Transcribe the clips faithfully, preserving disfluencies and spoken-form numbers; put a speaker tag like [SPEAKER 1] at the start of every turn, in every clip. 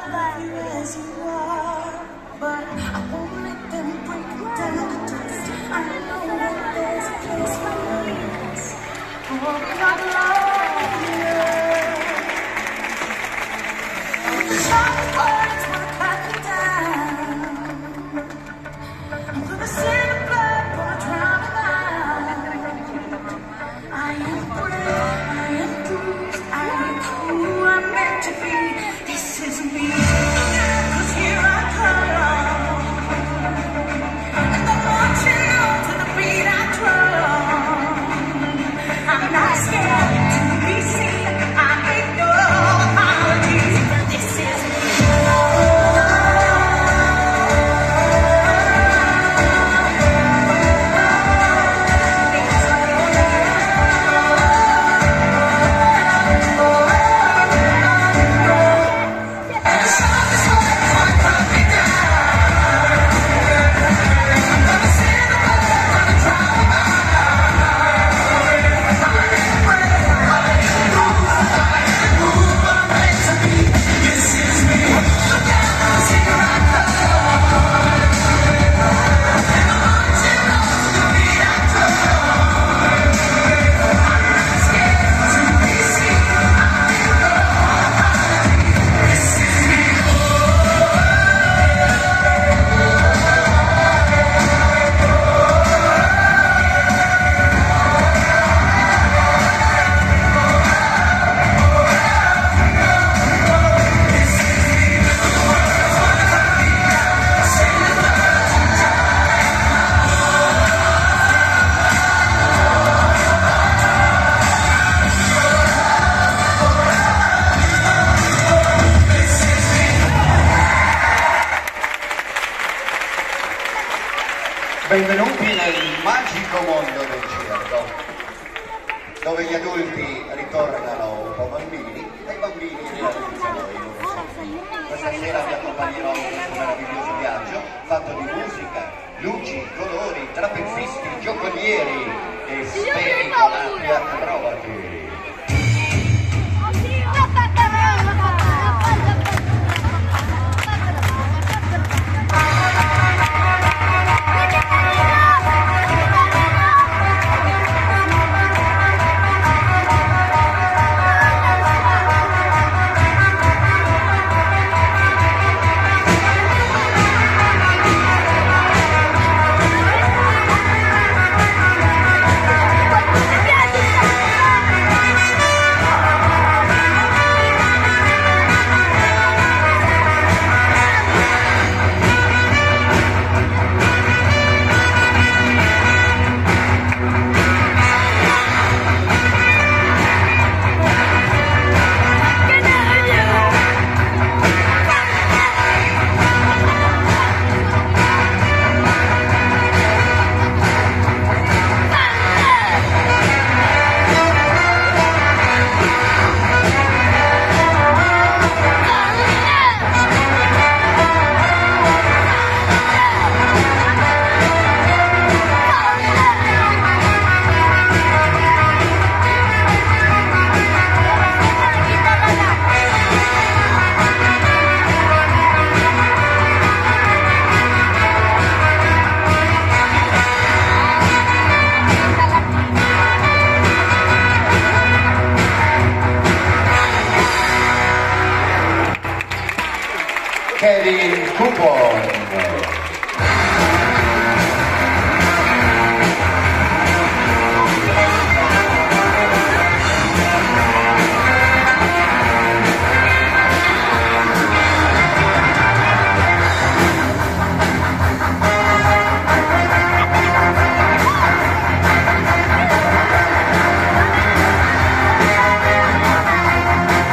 [SPEAKER 1] love you as you are, but I won't let them break me down to dust. I know that there's a place for us. Oh, not love you. The sharpest words wanna cut me down. I'm gonna send the blood, gonna drown me out. I am brave, I am bruised, I am who I'm meant to be. This is me, 'cause here I come, and I'm marching on to the beat I drum. I'm not scared to be seen, I ain't no apologies. This is me.
[SPEAKER 2] Benvenuti nel magico mondo del circo, dove gli adulti ritornano un po' bambini e i bambini realizzano i loro sogni. Questa sera vi accompagnerò in questo meraviglioso viaggio fatto di musica, luci, colori, trapezzisti, giocolieri e spericolati acrobati. Kevin Coupon.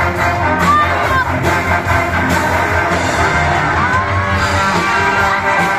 [SPEAKER 1] Bye.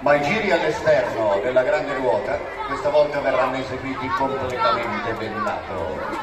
[SPEAKER 2] ma i giri all'esterno della grande ruota questa volta verranno eseguiti completamente del lato.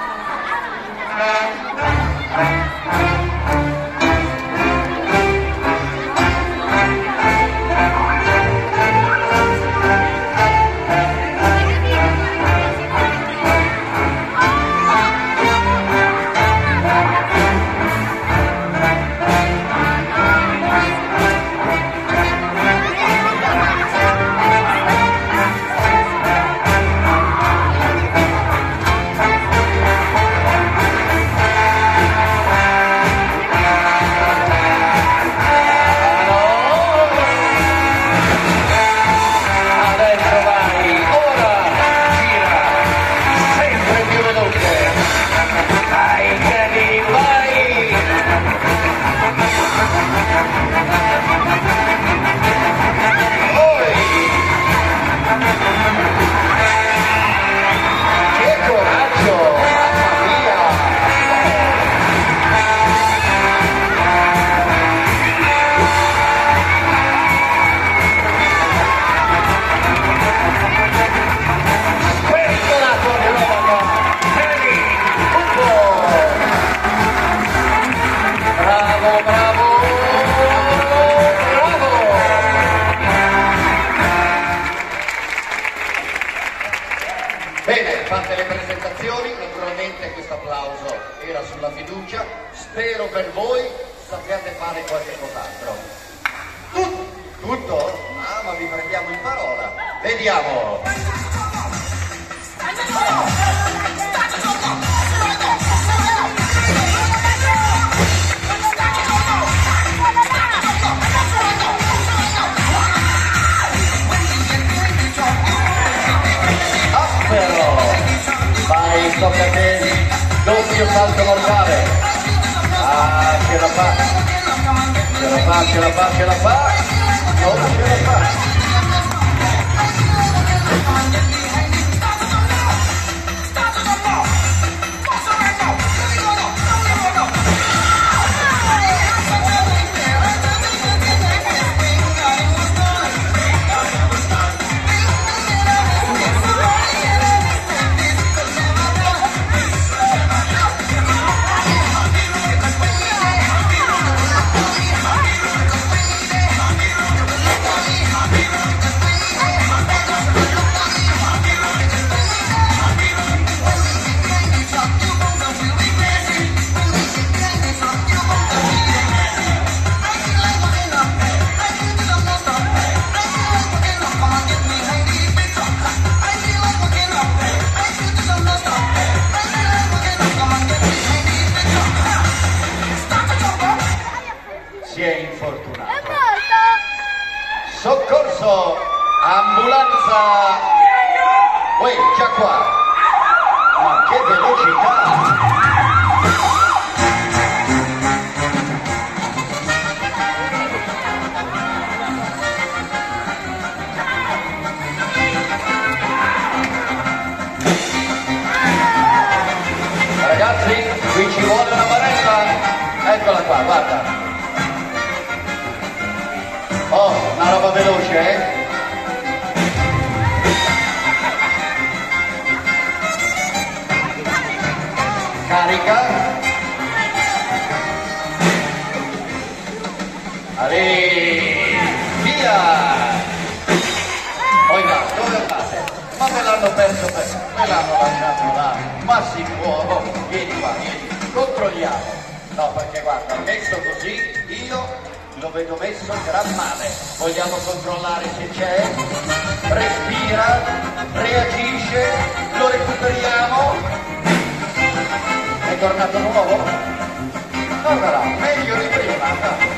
[SPEAKER 2] Bene, fatte le presentazioni, naturalmente questo applauso era sulla fiducia, spero per voi sappiate fare qualche cos'altro. Tutto? Tutto? Ah, ma vi prendiamo in parola. Vediamo! Vai, tocca a te, doppio salto mortale. Ah, ce la fa, ce la fa, ce la fa, ce la fa, non ce la fa. Si è infortunato. Soccorso, ambulanza. Uè, già qua. Ma che velocità! Ragazzi, qui ci vuole una barella. Eccola qua, guarda. Oh, una roba veloce, eh? Carica. Allì, via! Poi là, dove andate? Ma me l'hanno perso per... me l'hanno lasciato là. Ma si può, vieni qua, vieni, controlliamo. No, perché guarda, messo così, io... lo vedo messo gran male, vogliamo controllare se c'è, respira, reagisce, lo recuperiamo, è tornato nuovo? Guardala, meglio di prima.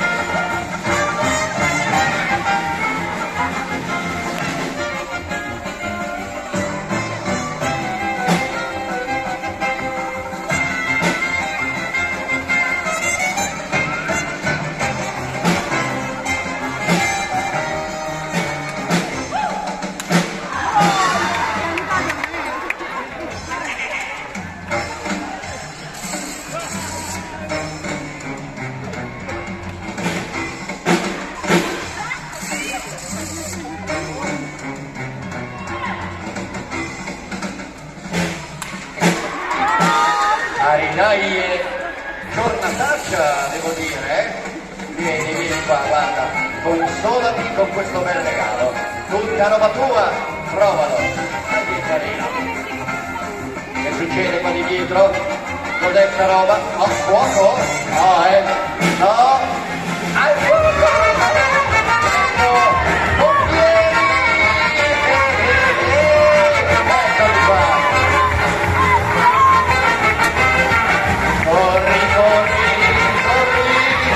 [SPEAKER 2] Aridai, giornataccia devo dire, eh? Vieni, vieni qua, guarda, consolati con questo bel regalo. Tutta roba tua, provalo. Dai, che carino. Che succede qua di dietro? Cos'è sta roba? Oh, fuoco? No, eh? No? Al fuoco! Ecco, pompieri! Eccoli qua! Corri, corri, corri!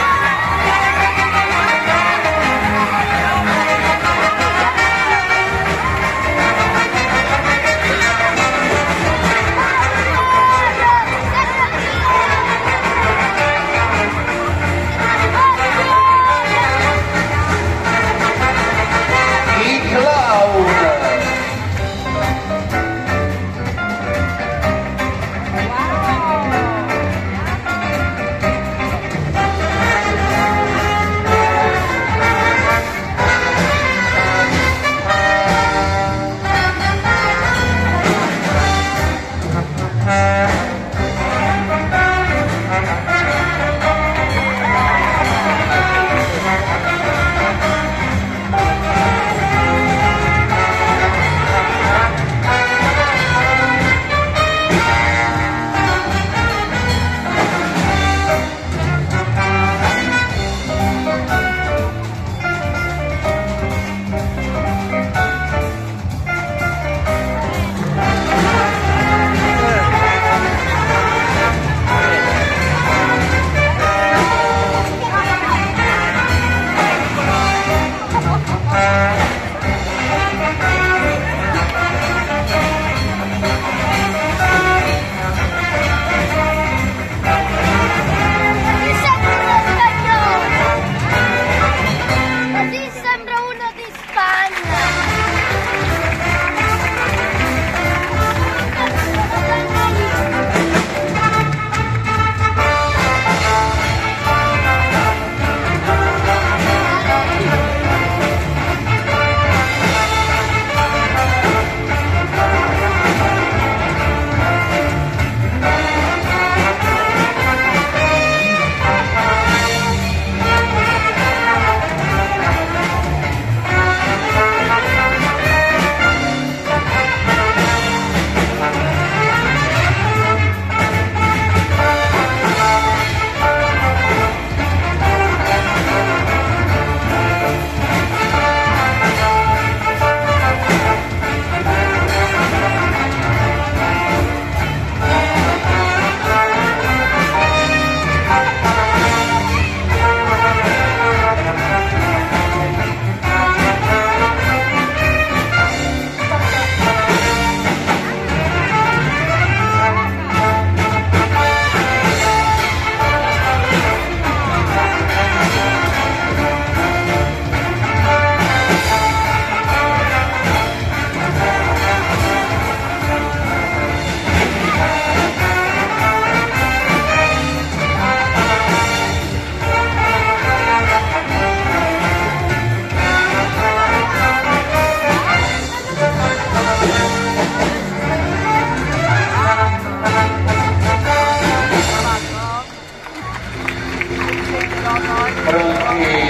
[SPEAKER 2] Pronti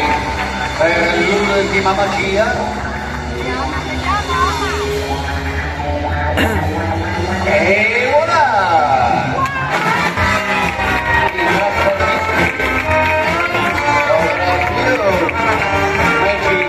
[SPEAKER 2] per l'ultima magia? E voilà! Il nostro Magic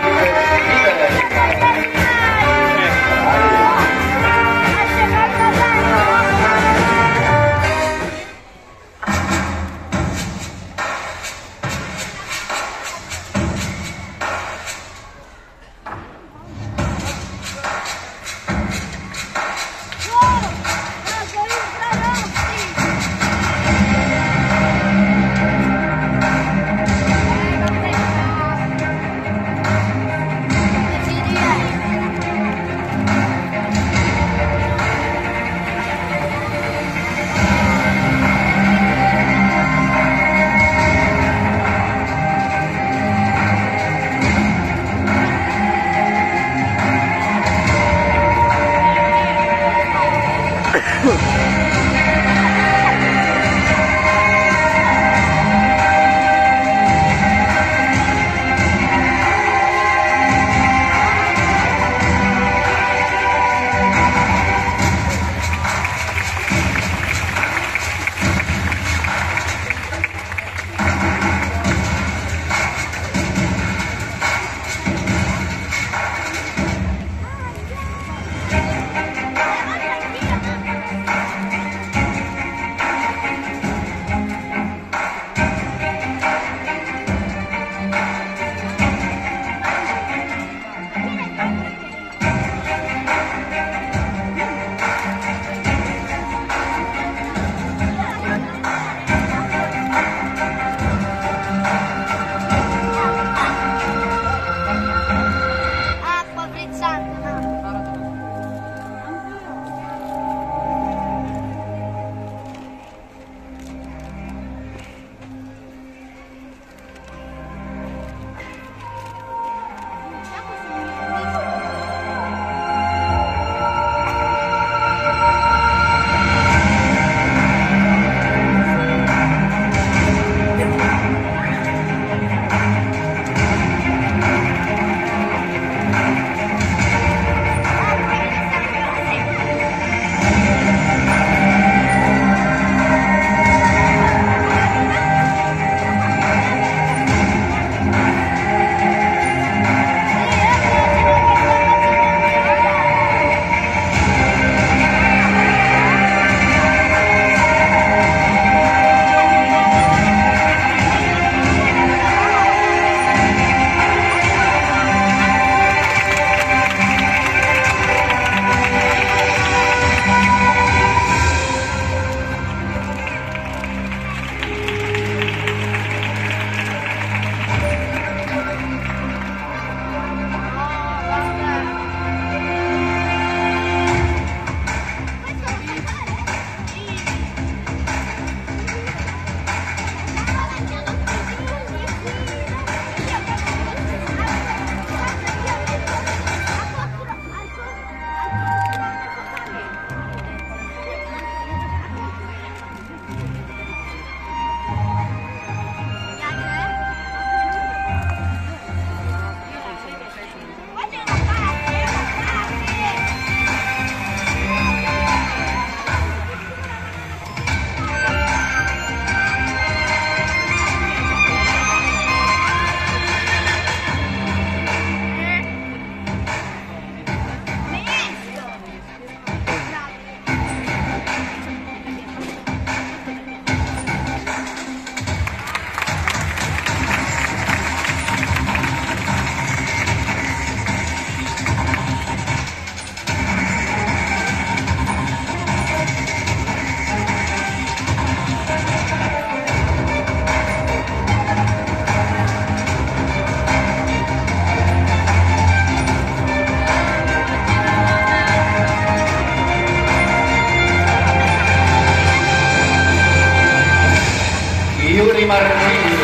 [SPEAKER 2] Di Martini.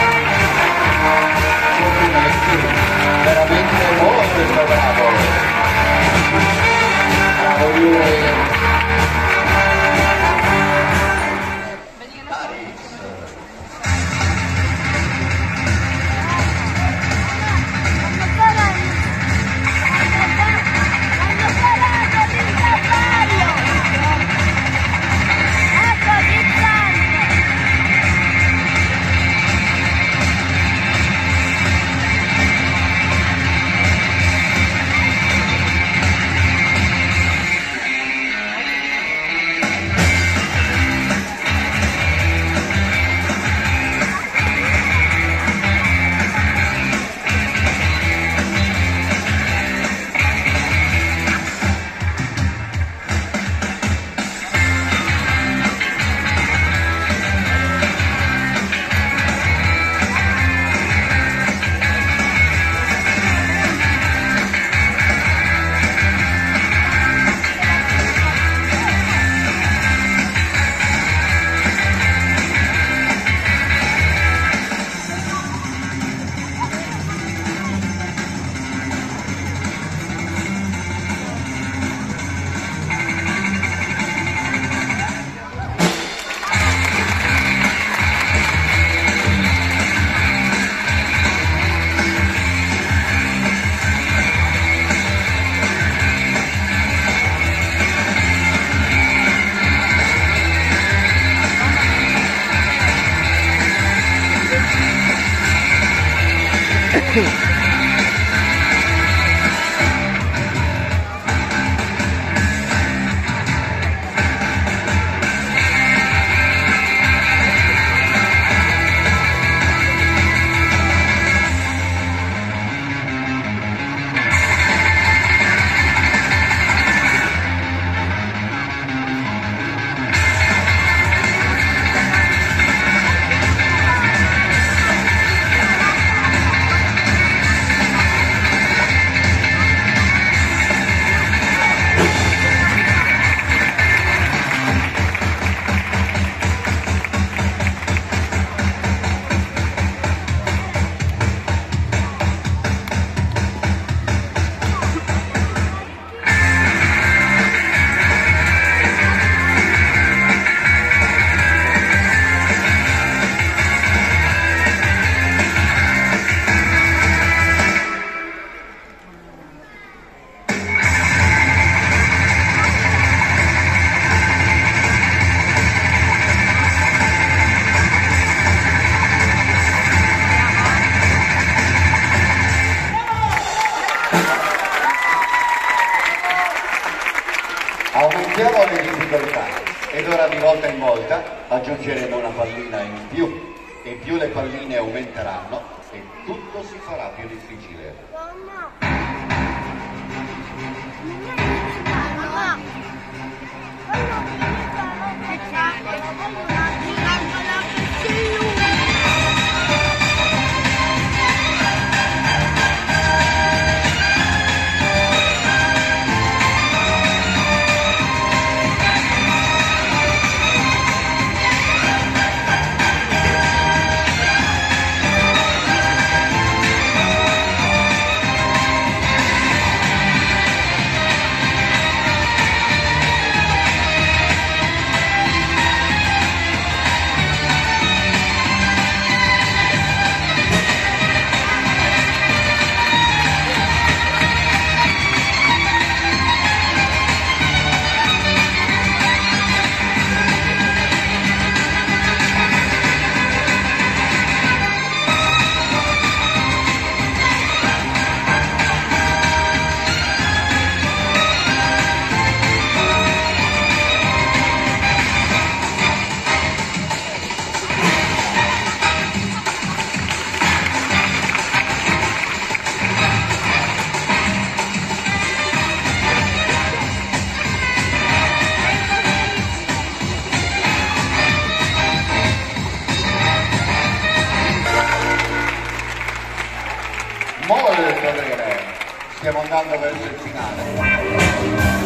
[SPEAKER 2] Complimenti, veramente molto bravo. Bravo lui. Aumentiamo le difficoltà ed ora di volta in volta aggiungeremo una pallina in più e più le palline aumenteranno e tutto si farà più difficile. Molto bene, stiamo andando verso il finale.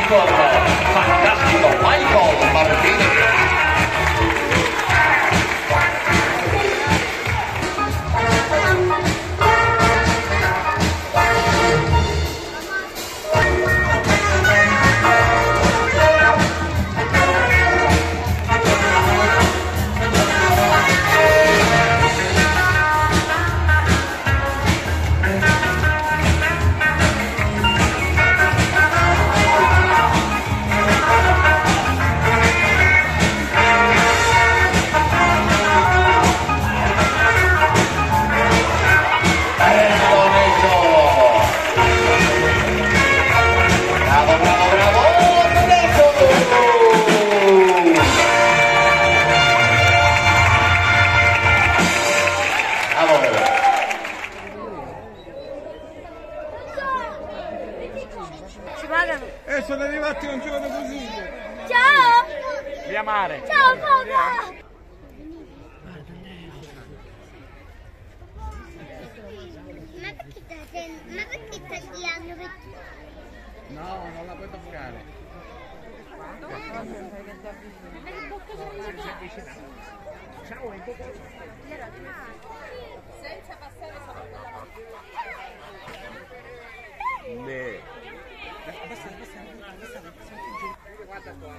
[SPEAKER 2] Michael, fantastico Michael Martinez.
[SPEAKER 3] Ci pagano?
[SPEAKER 4] Eh, sono arrivati un giorno così.
[SPEAKER 3] Ciao!
[SPEAKER 4] Via mare.
[SPEAKER 3] Ciao papà!
[SPEAKER 5] Ma perché stai ma perché stai tirando per
[SPEAKER 4] No, non la puoi toccare. Ciao, è
[SPEAKER 5] senza passare sopra quella
[SPEAKER 4] Beh.
[SPEAKER 5] guarda qua.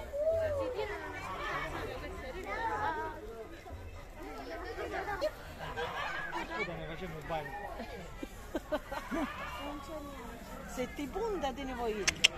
[SPEAKER 6] Se ti punta te ne voglio io.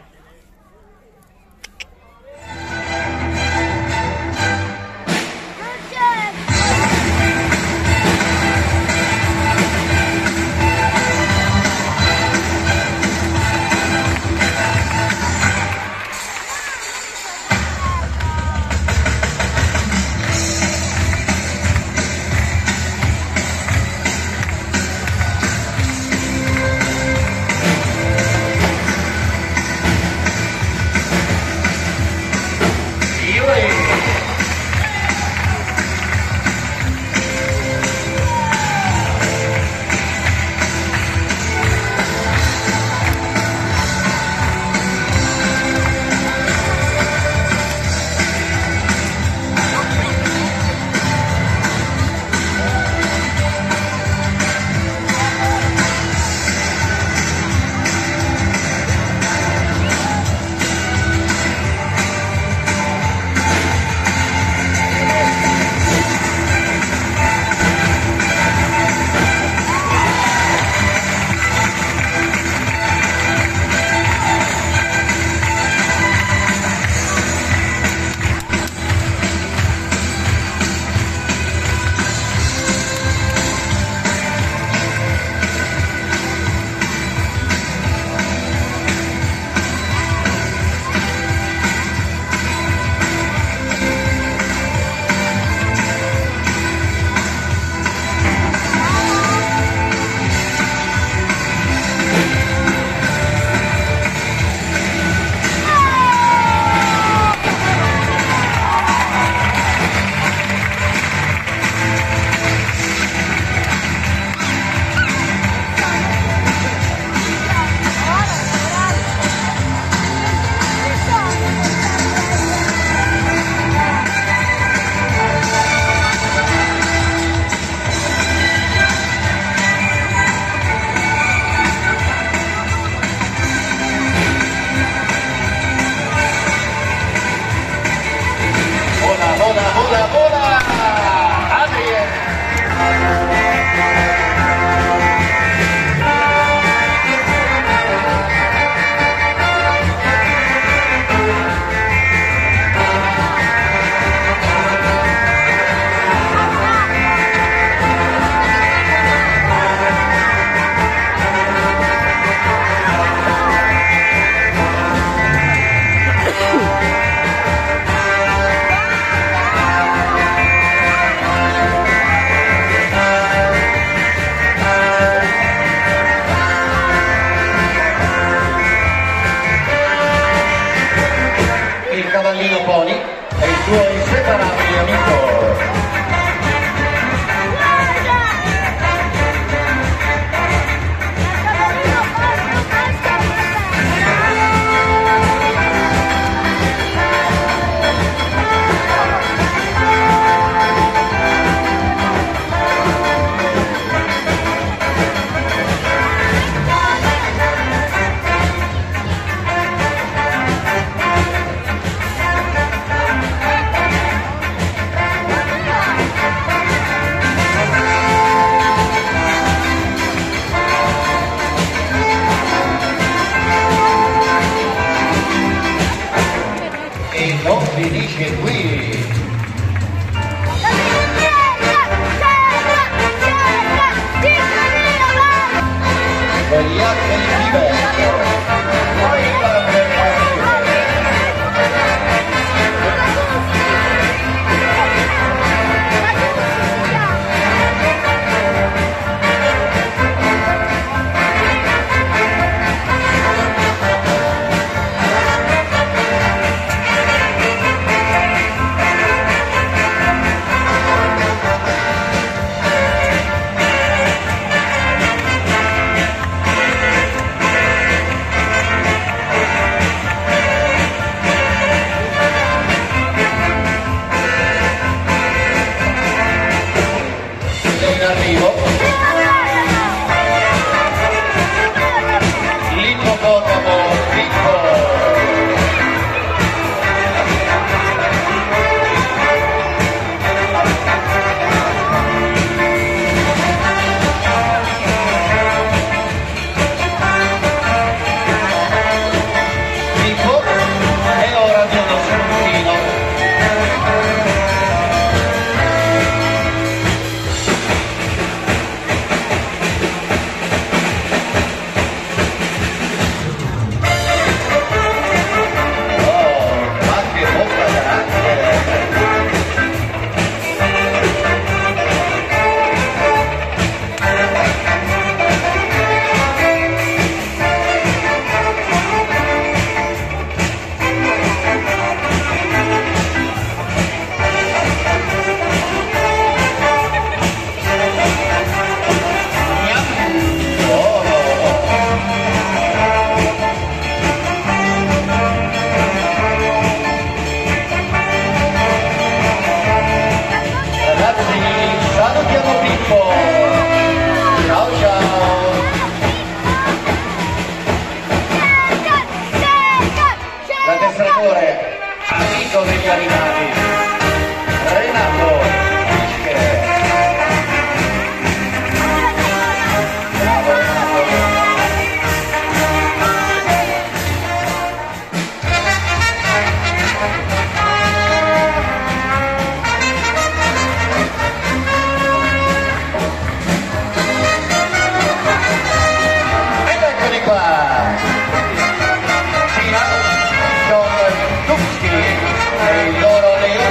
[SPEAKER 2] Cavallino Pony e il suo inseparabile amico. finisce qui. Con gli altri diverso. Poi la in arrivo l'ippopotamo Pippo. Pippo è ora di uno spuntino. Salutiamo Pippo, ciao ciao. L'addestratore, amico degli animali, Renato Fischere. Bravo Renato. Cina, John Dubsky e il loro leone.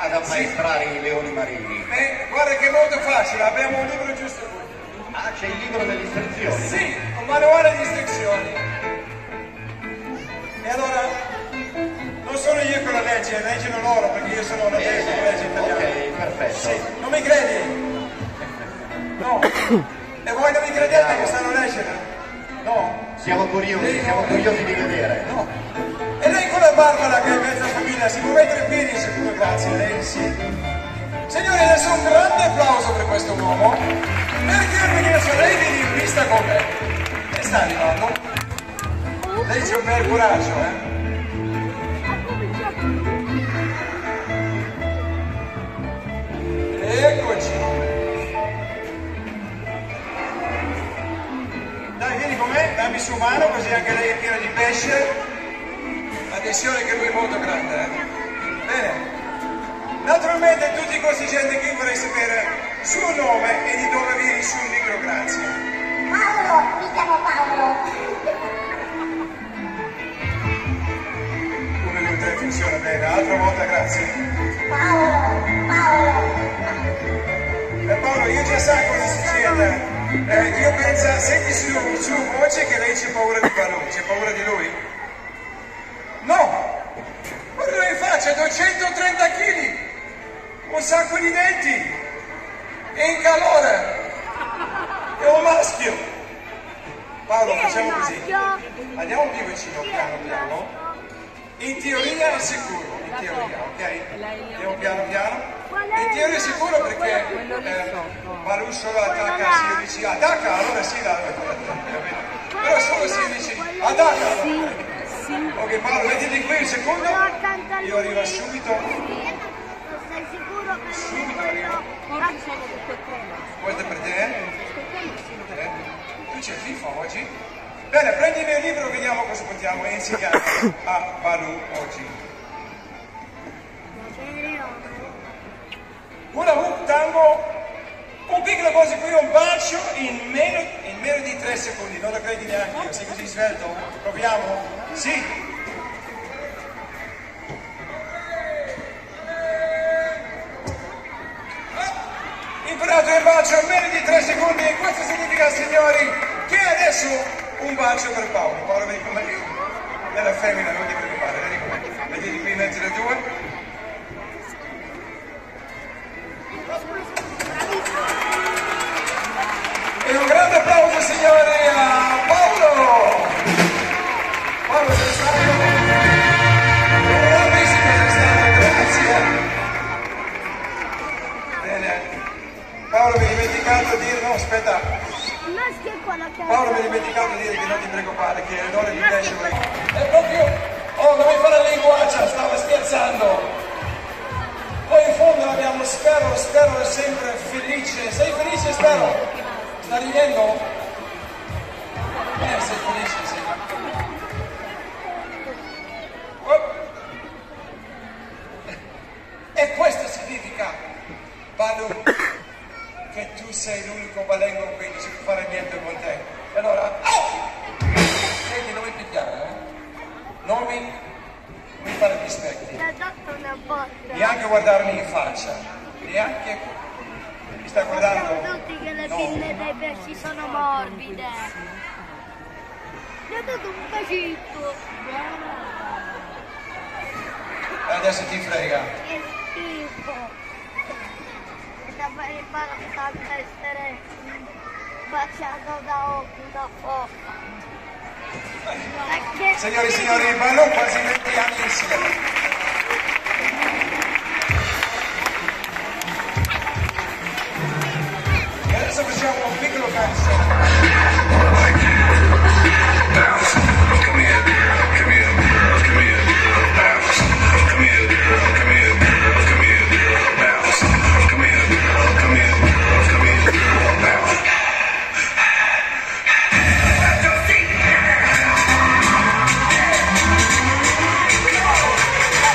[SPEAKER 2] ad ammaestrare i leoni marini?
[SPEAKER 7] Eh, guarda che è molto facile, abbiamo un libro giusto qui.
[SPEAKER 2] Ah, c'è il libro delle istruzioni?
[SPEAKER 7] Sì, un manuale di istruzioni. E allora, non sono io che lo legge, leggono loro perché io sono una legge, legge italiana.
[SPEAKER 2] Ok, perfetto.
[SPEAKER 7] Sì, non mi credi? No. E voi non mi credete che sanno leggere? No.
[SPEAKER 2] Siamo curiosi, siamo curiosi di vedere.
[SPEAKER 7] No. E lei con la Barbara che è mezza famiglia si può mettere in piedi sicuro, grazie, lei sì. Signori, adesso un grande applauso per questo uomo, perché venire su lei viene in pista con me. E sta arrivando. Lei c'è un bel coraggio, eh? Eccoci. Dai, vieni con me, dammi su mano così anche lei è piena di pesce. Attenzione che lui è molto grande, eh? Bene. Naturalmente tutti questi gente qui vorrei sapere il suo nome e di dove vieni su un libro, grazie.
[SPEAKER 5] Paolo, mi chiamo Paolo.
[SPEAKER 7] Uno, due, tre, funziona bene, altra volta, grazie.
[SPEAKER 5] Paolo, Paolo.
[SPEAKER 7] E Paolo, io già sai cosa succede. Eh, io penso, senti su, su voce che lei c'è paura di Balù, c'è paura di lui? No! Guarda in faccia, duecentotrenta chili, un sacco di denti, è in calore, è un maschio. Paolo, facciamo così, andiamo più vicino, piano piano. In teoria è sicuro, in teoria, ok? Andiamo piano piano. In teoria è sicuro perché eh, Balù solo attacca se io dici attacca, allora sì, la, però solo se io dici attacca, allora. Ok Paolo, mettiti qui un secondo, io arrivo subito.
[SPEAKER 5] Sei sicuro che
[SPEAKER 7] Subito arrivo. Questo è per te? Eh? Tu c'è FIFA oggi? Bene, prendi il mio libro e vediamo cosa possiamo insegnare a Balù oggi. Hula hoop, tango, un piccolo cosa qui, un bacio in meno, in meno di tre secondi, non lo credi neanche io, sei così svelto? Proviamo? Sì! Imparato il bacio in meno di tre secondi e questo significa, signori, che adesso un bacio per Paolo. Paolo, vedi come è la femmina, non ti preoccupare, vedi come, vedete qui in mezzo le due? E un grande applauso, signori, a Paolo! Paolo, sei stato bravissimo, sei stato, grazie! Bene. Paolo, mi hai dimenticato di dire, no, aspetta. Paolo, mi hai dimenticato di dire che non ti preoccupare, che è l'ora di pesce. È proprio, oh, non mi fa la linguaccia, stava scherzando. Poi in fondo abbiamo Spero, Spero è sempre felice. Sei felice, Spero? Sta ridendo? Eh, sei felice, sì. Oh. E questo significa, Balù, che tu sei l'unico balengo qui, non si può fare niente con te. E allora, oh! Senti, non mi picchiare, eh? Non mi, non mi fare dispetti. Neanche guardarmi in faccia. Neanche... Mi sta guardando?
[SPEAKER 3] Tutti che le
[SPEAKER 7] No.
[SPEAKER 3] pinne dei pesci sono morbide. Mi ha dato un bacetto.
[SPEAKER 7] E adesso ti frega.
[SPEAKER 3] Che schifo. Mi sta facendo essere baciato da una foffa.
[SPEAKER 7] Signori e signori, Balù quasi venti anni insieme. E adesso facciamo un piccolo canzone.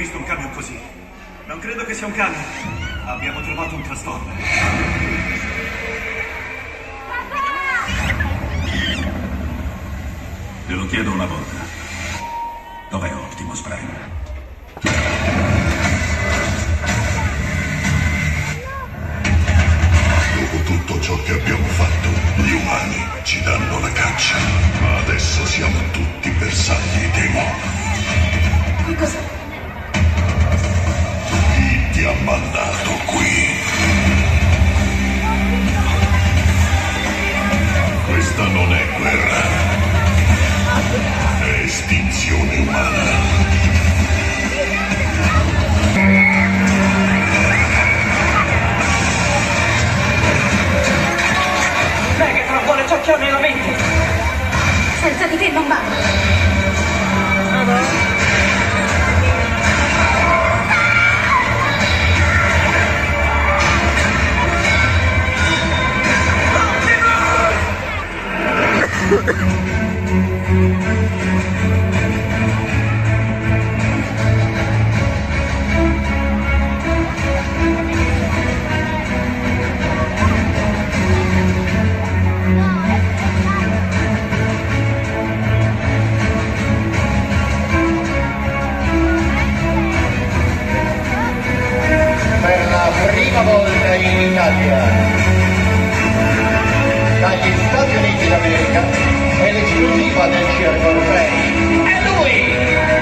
[SPEAKER 8] visto un camion così. Non credo che sia un camion. Abbiamo trovato un trasformer.
[SPEAKER 9] Te lo chiedo una volta. Dov'è Optimus Prime?
[SPEAKER 10] Dopo tutto ciò che abbiamo fatto, gli umani ci danno la caccia, ma adesso siamo tutti bersagli dei mob.
[SPEAKER 1] Cos'è?
[SPEAKER 10] Chi ti ha mandato qui? Questa non è guerra, è estinzione umana.
[SPEAKER 11] Megatron vuole ciò che ho nella mente!
[SPEAKER 1] Senza di te non va!
[SPEAKER 2] Per la prima volta in Italia, dagli Stati Uniti d'America, è l'esclusiva del Circo Orfei. È lui!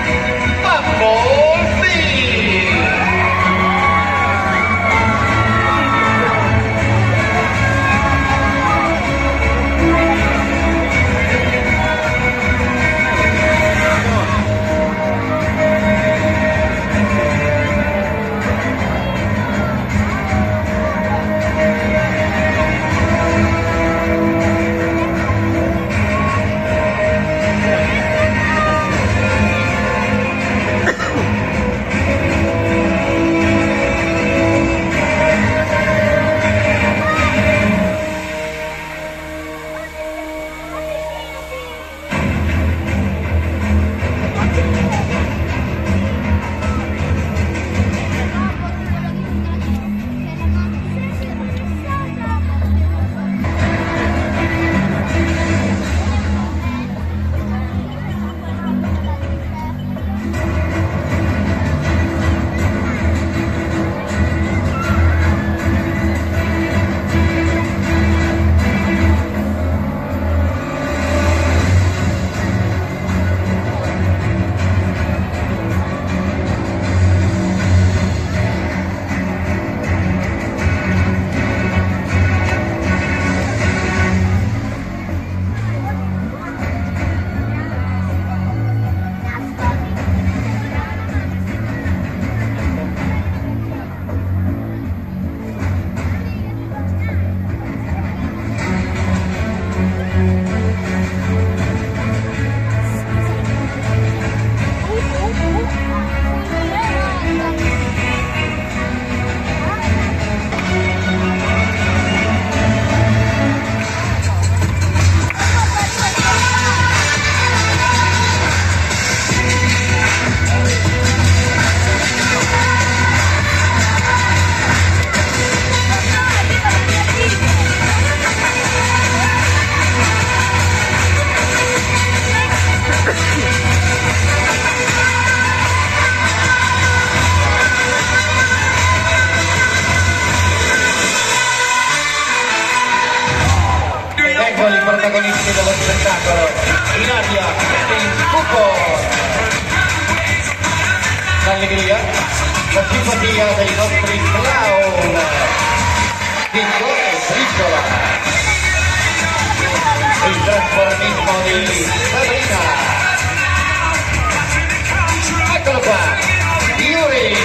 [SPEAKER 2] Bumblebee! Eccoli i protagonisti dello spettacolo. In aria, Kevin Cooper. L'allegria, la simpatia dei nostri clown. Picco e Briciola. Il trasformismo di Sabrina. Eccolo qua, Yuri.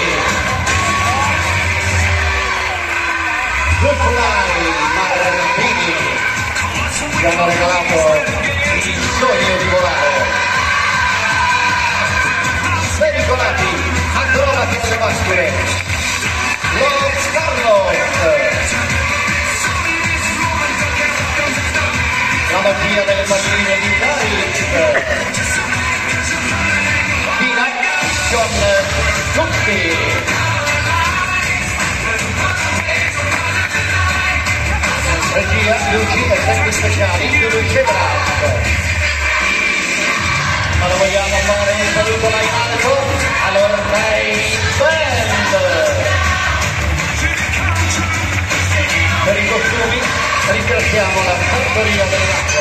[SPEAKER 2] Good Fly, Martini. Ci hanno regalato il sogno di volare. Spericolati, acrobati delle maschere. Lo Carlos. La magia delle ballerine di Daris. Tina Action
[SPEAKER 12] tutti. Regia, luci, effetti speciali, Luce Brand. Allora vogliamo fare un saluto là in alto all'Ormei Band. Per i costumi ringraziamo la fattoria dell'acqua.